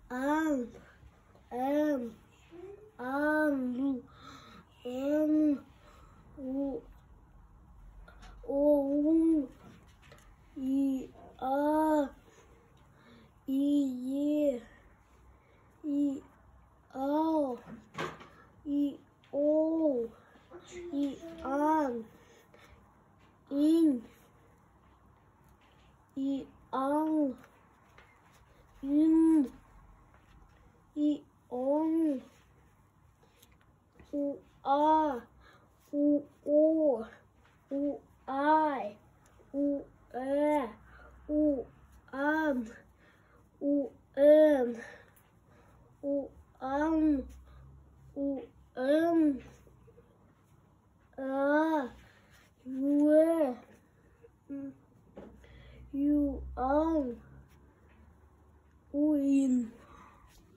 am, am, em, u, o, i, a, e, i, o, i, o, i, an, in, i, ang, in, i, on, u, a, u, o, u, I, u, ä, u, am, u, u, am, u, a, u, u, ang, u, in.